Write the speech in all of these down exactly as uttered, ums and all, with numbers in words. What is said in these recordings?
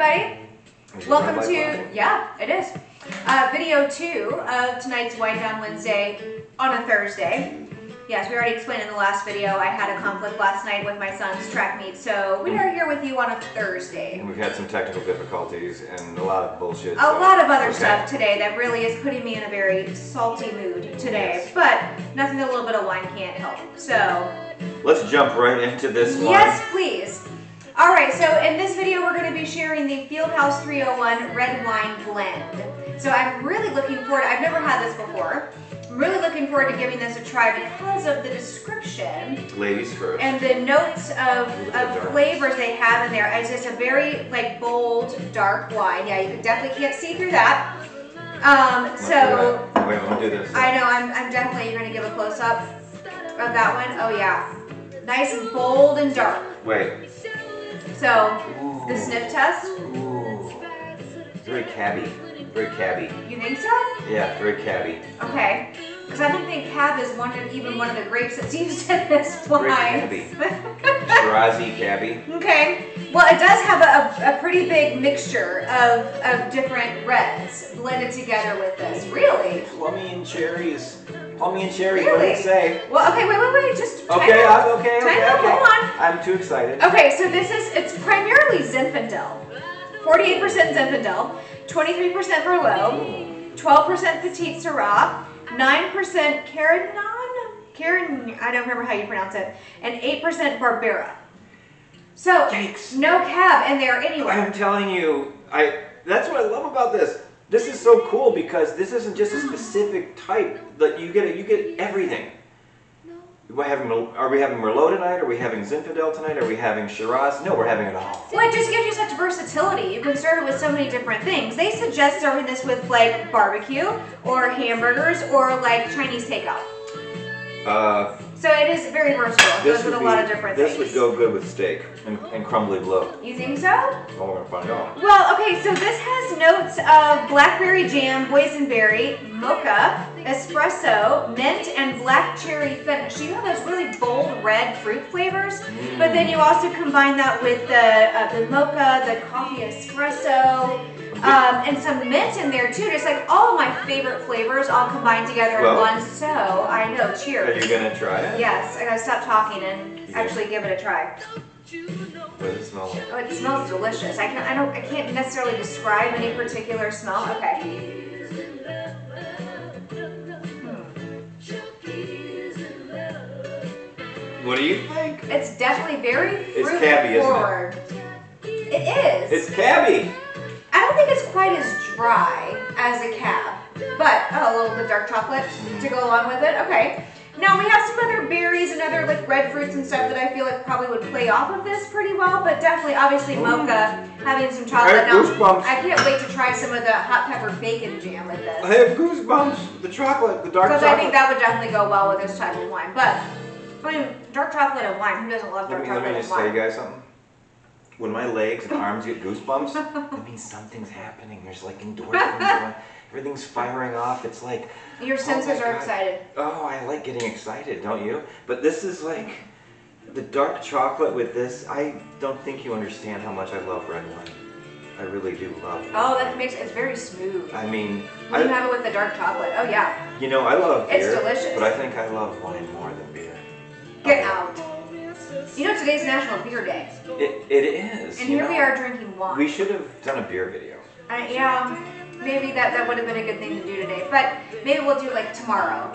everybody. Is Welcome it to, live yeah, it is. Uh, video two of tonight's Wind Down Wednesday on a Thursday. Yes, we already explained in the last video, I had a conflict last night with my son's track meet, so we are here with you on a Thursday. And we've had some technical difficulties and a lot of bullshit. A so. lot of other okay. stuff today that really is putting me in a very salty mood today, Yes. but nothing that a little bit of wine can't help, so. Let's jump right into this one. Yes, please. All right, so in this video, we're going to be sharing the Fieldhouse three oh one Red Wine Blend. So I'm really looking forward, I've never had this before. I'm really looking forward to giving this a try because of the description. Ladies first. And the notes of, of flavors they have in there. It's just a very like bold, dark wine. Yeah, you definitely can't see through that. Um, so, wait, I'm gonna do this. I know, I'm, I'm definitely, you're going to give a close up of that one. Oh yeah, nice and bold and dark. Wait. So, Ooh. the sniff test. Ooh. Very cabby. Very cabby. You think so? Yeah, very cabby. Okay. Because I don't think Cab is one of, even one of the grapes that's used in this wine. Very cabby. Shirazi cabby. Okay. Well, it does have a, a pretty big mixture of, of different reds blended together with this. Really? Plummy and cherries. Plummy and cherries, Really? what did it say? Well, okay, wait, wait, wait. Just time Okay, out. I'm okay, okay, Time out, okay. hold on. I'm too excited. Okay, so this is, it's primarily Zinfandel. forty-eight percent Zinfandel, twenty-three percent Merlot, twelve percent Petite Syrah, nine percent Carignan, Carignan, I don't remember how you pronounce it, and eight percent Barbera. So, Yikes. no Cab in there anyway. I'm telling you, I that's what I love about this. This is so cool because this isn't just a specific type. That you get, you get everything. Are we having, are we having Merlot tonight? Are we having Zinfandel tonight? Are we having Shiraz? No, we're having it all. Well, it just gives you such versatility. You can serve it with so many different things. They suggest serving this with like barbecue or hamburgers or like Chinese takeout. Uh, So it is very versatile. It goes with a be, lot of different this things. would go good with steak and, and crumbly bleu. You think so? Oh, we're gonna find out. Well, okay, so this has notes of blackberry jam, boysenberry, mocha, espresso, mint, and black cherry finish. So you have those really bold red fruit flavors, Mm. but then you also combine that with the, uh, the mocha, the coffee espresso, um, and some mint in there too. Just like all of my favorite flavors all combined together Well, in one. So, I know, Are cheers. you gonna try it? Yes, I gotta stop talking and You actually give it a try. What does it smell like? Oh, it smells delicious. I can I don't I can't necessarily describe any particular smell. Okay. What do you think? It's definitely very It's fruit cabby, isn't it? forward. It is. It's cabby. I don't think it's quite as dry as a Cab, but oh, a little bit of dark chocolate to go along with it. Okay. Now we have some other berries and other like red fruits and stuff that I feel like probably would play off of this pretty well, but definitely, obviously, mocha, having some chocolate. I have Now, goosebumps. I can't wait to try some of the hot pepper bacon jam with this. I have goosebumps. The chocolate, the dark Because chocolate. I think that would definitely go well with this type of wine. But, I mean, dark chocolate and wine. Who doesn't love Let dark me, let chocolate me and just tell you wine? guys something. When my legs and arms get goosebumps, that means something's happening. There's like endorphins. going- Everything's firing off. It's like, Your senses my are God. excited. oh, I like getting excited, don't you? But this is like the dark chocolate with this. I don't think you understand how much I love red wine. I really do love. Oh, that makes it's very smooth. I mean, When you I, have it with the dark chocolate. Oh, yeah. you know, I love beer. It's delicious. But I think I love wine more than beer. Get out. You know, today's National Beer Day. It, it is. And you here we know. are drinking wine. We should have done a beer video. Uh, yeah, maybe that, that would have been a good thing to do today. But maybe we'll do it like tomorrow.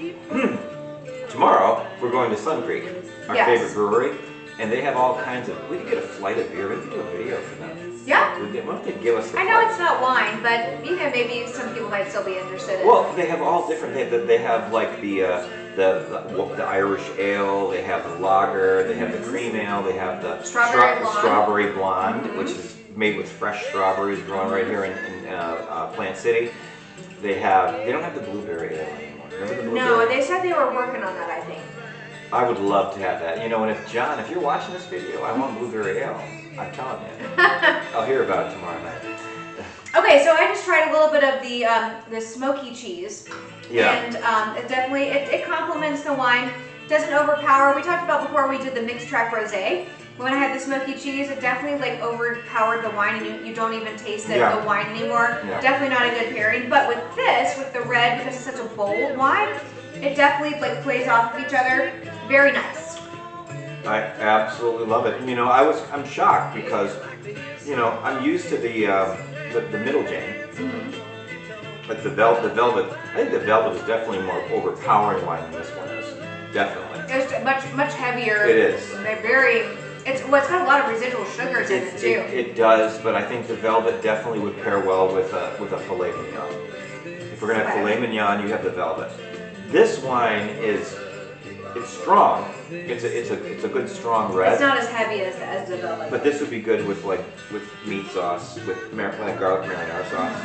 Tomorrow, we're going to Sun Creek, our Yes. favorite brewery, and they have all kinds of, we could get a flight of beer, we could do a video for them. Yeah. We'll get, why don't they give us the I know flight? it's not wine, but you know, maybe some people might still be interested in Well, they have all different, they, they have like the, uh, the, the, the Irish ale, they have the lager, they have the cream ale, they have the Strawberry stra- blonde. strawberry blonde, Mhm. which is made with fresh strawberries grown right here in, in uh, uh, Plant City. They have, they don't have the blueberry ale anymore. Remember the blueberry? No, they said they were working on that, I think. I would love to have that. You know, and if John, if you're watching this video, I want blueberry ale. I'm telling you. I'll hear about it tomorrow night. Okay, so I just tried a little bit of the um, the smoky cheese. Yeah. And um, it definitely, it, it complements the wine. Doesn't overpower. We talked about before we did the mixed track rosé. When I had the smoky cheese, it definitely like overpowered the wine, and you, you don't even taste the, Yeah. the wine anymore. Yeah. Definitely not a good pairing. But with this, with the red, because it's such a bold wine, it definitely like plays off of each other. Very nice. I absolutely love it. And, you know, I was I'm shocked because, you know, I'm used to the um, the, the middle Jane. Mm-hmm. But the velvet, the velvet, I think the velvet is definitely more overpowering wine than this one is. Definitely. It's much much heavier. It is. They're very. It's well, it's got a lot of residual sugars in it It, too. it, it does, but I think the velvet definitely would pair well with a with a filet mignon. If we're gonna have Okay. filet mignon, you have the velvet. This wine is it's strong. It's a it's a it's a good strong red. It's not as heavy as the, as the velvet. But this would be good with like with meat sauce, with mar- like garlic marinara sauce.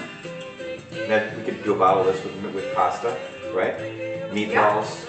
That we could do a bottle of this with with pasta, right? Meatballs.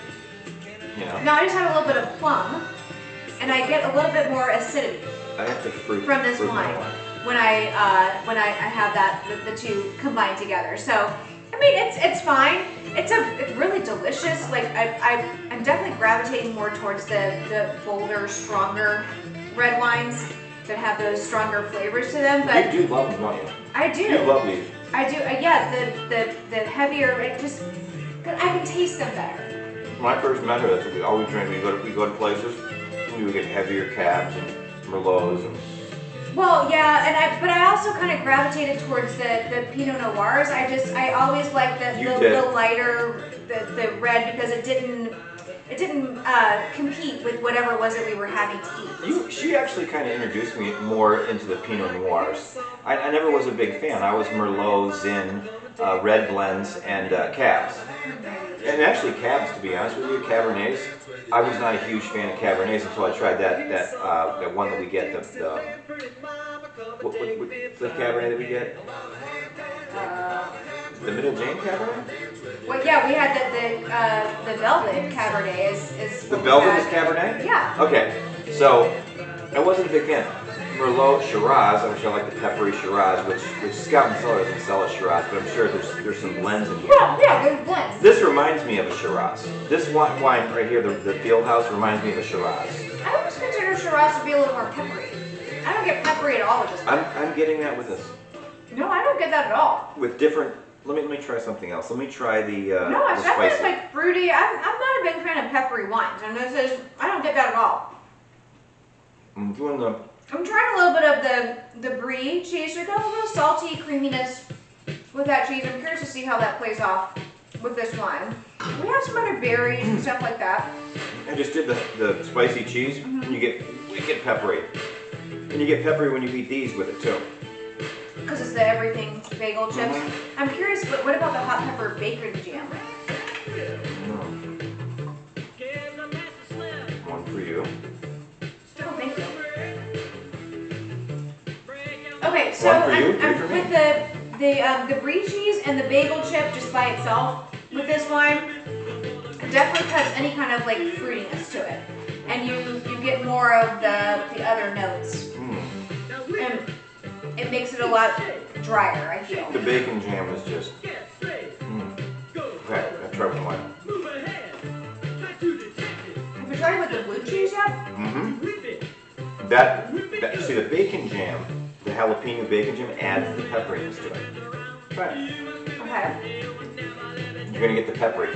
You know. Now I just had a little bit of plum, and I get a little bit more acidity I have to fruit from this fruit my wine when I uh, when I, I have that the, the two combined together. So I mean it's it's fine. It's a it's really delicious. Like I I I'm definitely gravitating more towards the the bolder, stronger red wines that have those stronger flavors to them. But You do love them, don't you? I do. You love these. I do. Uh, yeah, the the the heavier. It just I can taste them better. When I first met her, that's what we always drink. We go to, we go to places, we would get heavier cabs and merlots. And Well, yeah, and I but I also kind of gravitated towards the, the Pinot Noirs. I just I always liked the You the, did. the lighter the, the red because it didn't it didn't uh, compete with whatever it was that we were having to eat. you, she actually kind of introduced me more into the Pinot Noirs. I, I never was a big fan. I was Merlot, Zin, uh, red blends, and uh, cabs. And actually cabs, to be honest with you, Cabernets. I was not a huge fan of Cabernets until I tried that that uh, that one that we get, the, the what, what, what, the Cabernet that we get? Uh, The Middle Jane Cabernet? well, yeah, we had the the, uh, the Velvet Cabernet is is The what we Velvet had. is Cabernet? Yeah. Okay, so I wasn't a big fan. Merlot Shiraz, which I like the peppery Shiraz, which, which Scout and Cellar doesn't sell a Shiraz, but I'm sure there's there's some blends in here. Yeah, yeah, there's blends. This reminds me of a Shiraz. This wine, wine right here, the, the Field House, reminds me of a Shiraz. I always consider Shiraz to be a little more peppery. I don't get peppery at all with this. I'm, I'm getting that with this. No, I don't get that at all. With different, let me let me try something else. Let me try the, uh, No, the it's definitely spicy. like fruity. I'm, I'm not a big fan of peppery wines, and this is, I don't get that at all. I'm doing the, I'm trying a little bit of the, the brie cheese. We got a little salty creaminess with that cheese. I'm curious to see how that plays off with this wine. We have some other berries and stuff like that. I just did the, the spicy cheese, Mm-hmm. and you get wicked peppery. And you get peppery when you eat these with it too. Because it's the everything bagel chips. Mhm. I'm curious, but what about the hot pepper bacon jam? Mm. One for you. Oh, thank you. Okay, so One for you, I'm, three I'm for me. with the the um, the brie cheese and the bagel chip just by itself with this wine, it definitely cuts any kind of like fruitiness to it, and you you get more of the the other notes, Mm. and it makes it a lot drier. I feel. The bacon jam is just. Mm. Okay, I'll try one more. Have you tried it with the blue cheese yet? Mm-hmm. That, that, see the bacon jam, the jalapeno bacon jam adds the pepperiness to it. Try it. Okay. You're gonna get the peppery.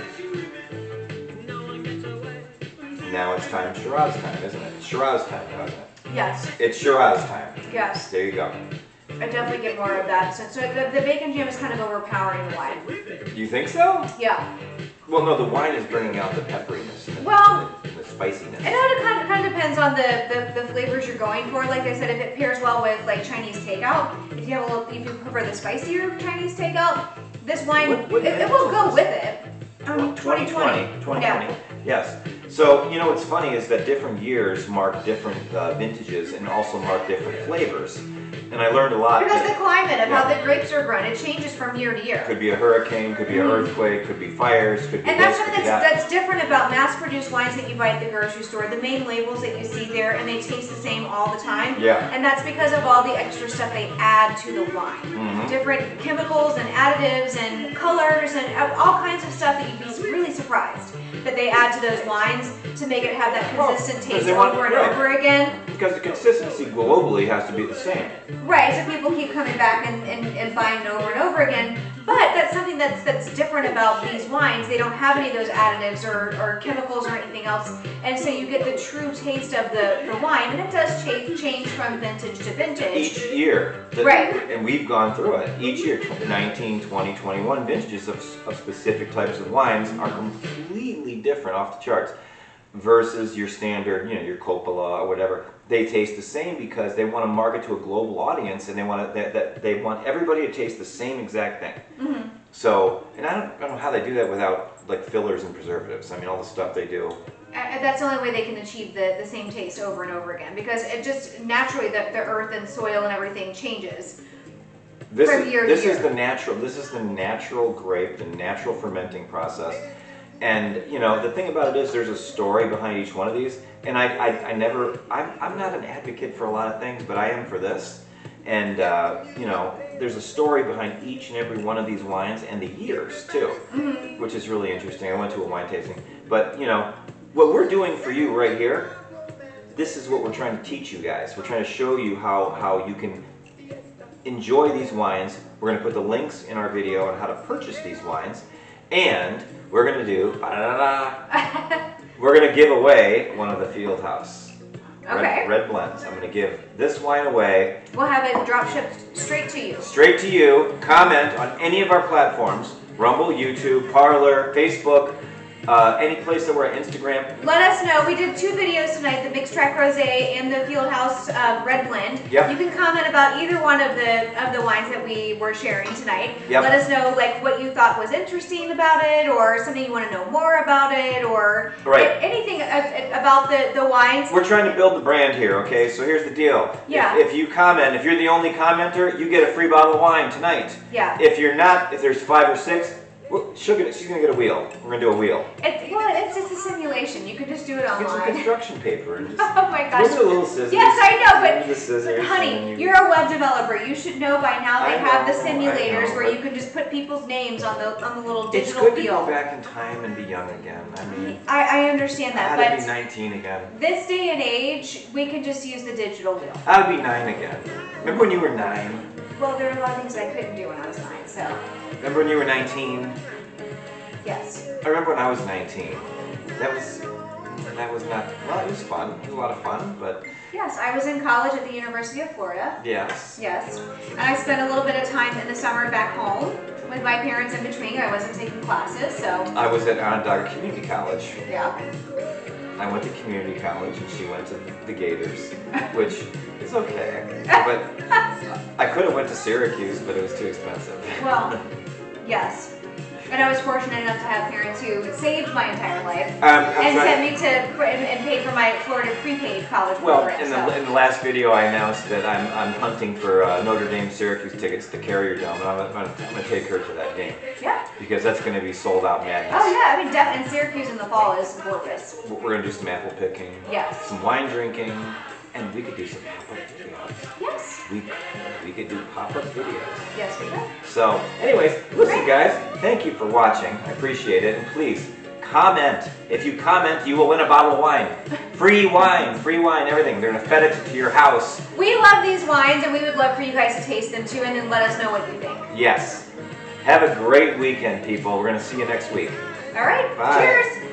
Now it's time, Shiraz time, isn't it? It's Shiraz time now, isn't it? Yes. It's Shiraz time. Yes. There you go. I definitely get more of that. So, so the, the bacon jam is kind of overpowering the wine. You think so? Yeah. Well, no, the wine is bringing out the pepperiness and the, Well, and the spiciness. I know it kind of, kind of depends on the, the, the flavors you're going for. Like I said, if it pairs well with like Chinese takeout, if you have a little, if you prefer the spicier Chinese takeout, this wine What- what it, it will go is with it. Um, twenty twenty. twenty twenty. Yeah. Yes. So, you know, what's funny is that different years mark different uh, vintages and also mark different flavors. And I learned a lot. Because that- the climate of how Yeah. the grapes are grown, it changes from year to year. Could be a hurricane, could be an earthquake, could be fires, could be And that's this, something could be that's, that. that's different about mass-produced wines that you buy at the grocery store. The main labels that you see there, and they taste the same all the time. Yeah. And that's because of all the extra stuff they add to the wine. Mhm. Different chemicals and additives and colors and all kinds of stuff that you'd be really surprised. that they add to those wines to make it have that consistent Well, 'cause taste they want- over and right. over again. Because the consistency globally has to be the same. Right, so people keep coming back and, and, and buying it over and over again. But that's something that's that's different about these wines. They don't have any of those additives or, or chemicals or anything else. And so you get the true taste of the, the wine. And it does change, change from vintage to vintage. Each year. The, Right. And we've gone through it. Each year, nineteen, twenty, twenty-one vintages of, of specific types of wines are completely different off the charts versus your standard, you know, your Coppola or whatever. They taste the same because they want to market to a global audience, and they want to, that, that they want everybody to taste the same exact thing. Mm-hmm. So, and I don't, I don't know how they do that without like fillers and preservatives. I mean, all the stuff they do. And that's the only way they can achieve the, the same taste over and over again, because it just naturally the, the earth and soil and everything changes. This From is year to this is year. the natural. This is the natural grape, the natural fermenting process. And you know, the thing about it is, there's a story behind each one of these. And I, I, I never, I'm, I'm not an advocate for a lot of things, but I am for this. And uh, you know, there's a story behind each and every one of these wines, and the years too, Mm-hmm. which is really interesting. I went to a wine tasting, but you know, what we're doing for you right here, this is what we're trying to teach you guys. We're trying to show you how how you can enjoy these wines. We're going to put the links in our video on how to purchase these wines, and we're going to do ba-da-da-da. We're going to give away one of the Fieldhouse Okay. red, red blends. I'm going to give this wine away We'll have it drop shipped straight to you. straight to you. Comment on any of our platforms: Rumble, YouTube, Parlor, Facebook, uh, any place that we're at, Instagram. Let us know. We did two videos tonight, the Mixed Track Rosé and the Fieldhouse uh, Red Blend. Yep. You can comment about either one of the of the wines that we were sharing tonight. Yep. Let us know like what you thought was interesting about it, or something you want to know more about it, or Right. a- anything a- a- about the, the wines. We're trying to build the brand here, okay? So here's the deal. Yeah. If, if you comment, if you're the only commenter, you get a free bottle of wine tonight. Yeah. If you're not, if there's five or six, well, she'll get, she's gonna get a wheel. We're gonna do a wheel. It's, well, it's just a simulation. You could just do it Get some online. construction paper and just Oh my gosh. look at the little scissors. Yes, I know, but Use the scissors. But and honey, then you- you're a web developer. You should know by now they I have the know, I simulators know, where but- you can just put people's names on the on the little It's digital good to wheel. go back in time and be young again. I mean, I, I understand I that, had to be but nineteen again. this day and age, we can just use the digital wheel. I would be nine again. Remember when you were nine? Well, there are a lot of things I couldn't do when I was nine, so Remember when you were nineteen? yes. I remember when I was nineteen. That was, that was not, well, it was fun. It was a lot of fun, but Yes, I was in college at the University of Florida. yes. Yes. And I spent a little bit of time in the summer back home with my parents in between. I wasn't taking classes, so I was at Onondaga Community College. yeah. I went to community college and she went to the Gators, which is okay. But I could have went to Syracuse, but it was too expensive. Well, yes. And I was fortunate enough to have parents who saved my entire life Um, I'm and trying- sent me to and, and paid for my Florida prepaid college Well, program. in so. the, in the last video, I announced that I'm, I'm hunting for uh, Notre Dame Syracuse tickets to Carrier Dome, and I'm going to take her to that game Yeah. because that's going to be sold out madness. Oh yeah, I mean, def- and Syracuse in the fall is gorgeous. We're going to do some apple picking, Yes. some wine drinking, and we could do some pop-up videos. Yes. We, we could do pop-up videos. Yes, we can. So, anyways, listen guys, thank you for watching. I appreciate it. And please, comment. If you comment, you will win a bottle of wine. Free wine, free wine, everything. They're going to FedEx it to your house. We love these wines, and we would love for you guys to taste them too, and then let us know what you think. Yes. Have a great weekend, people. We're going to see you next week. All right. Bye. Cheers.